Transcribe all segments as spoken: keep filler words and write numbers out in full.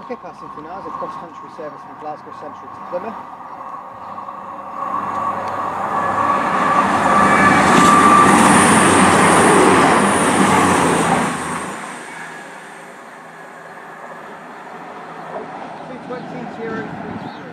Okay, passing through now is a cross-country service from Glasgow Central to Plymouth. two twenty, zero three three.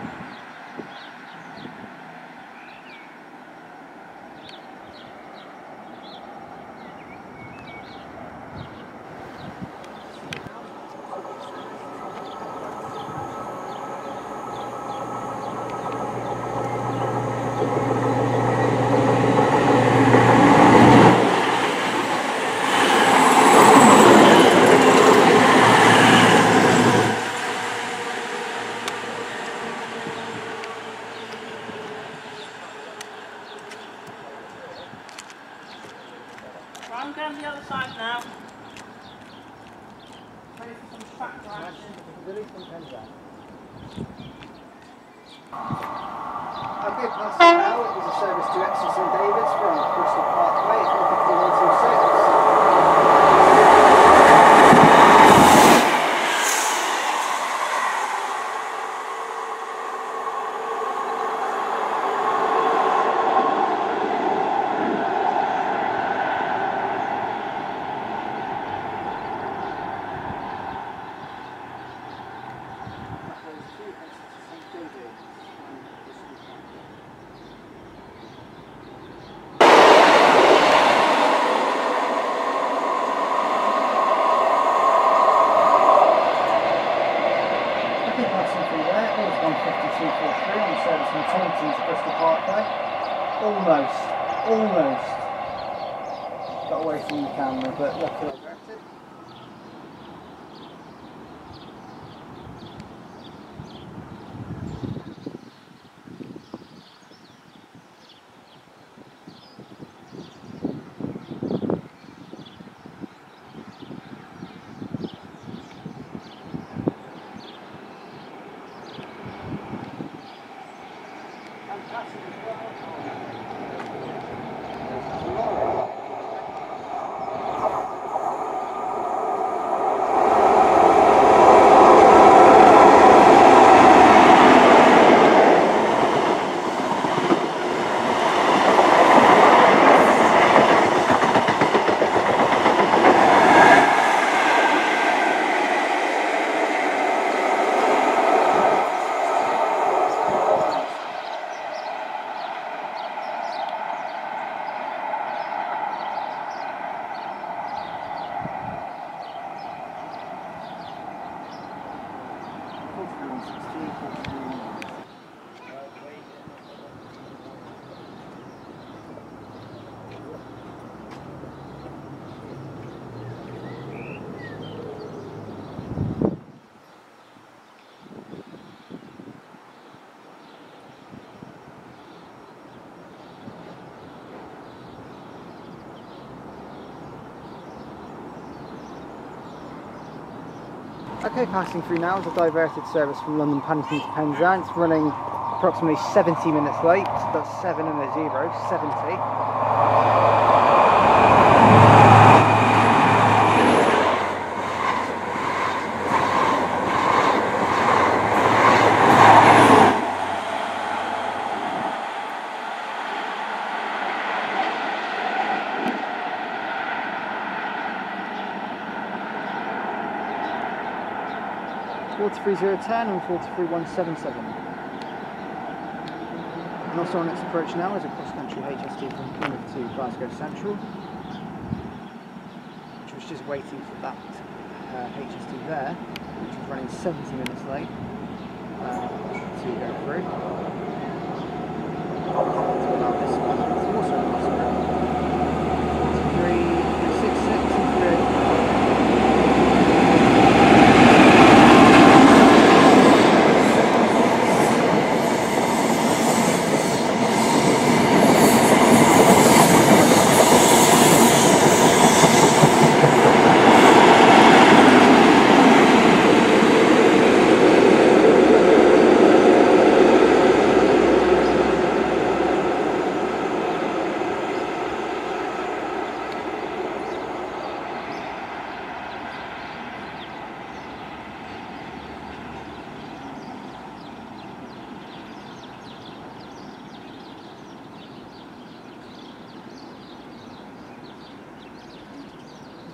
I'm going to the other side now. Ready for some track action. Okay, passing now is a service to Exeter Saint David's from Bristol Parkway, four fifty, one two six. one fifty-two forty-three on service from Taunton to Bristol Parkway. Almost, almost got away from the camera, but luckily I directed. Okay, passing through now is a diverted service from London Paddington to Penzance, running approximately seventy minutes late. That's seven and a zero, seventy. forty-three zero ten and forty-three one seven seven. And also on its approach now is a cross-country H S T from Plymouth to Glasgow Central, which was just waiting for that uh, H S T there, which is running seventy minutes late uh, to go through. To allow this one to also cross through. forty-three six six and three.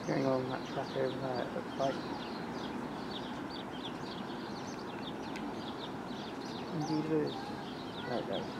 Going on that track over there, it looks like. Indeed it is. There it goes.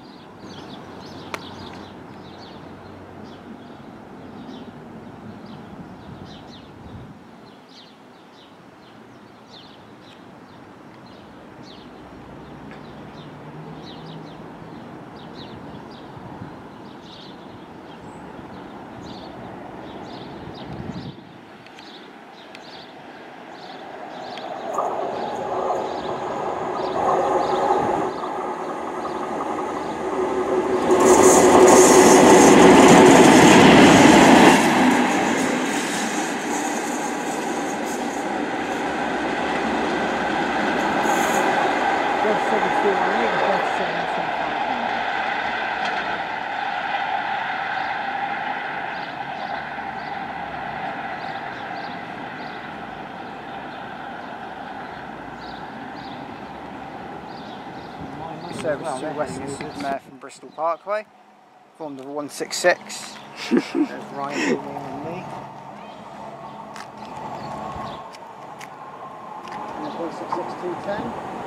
Service to Western Supermare from Bristol Parkway, formed of a one six six. There's Ryan and me. And a one six six two ten.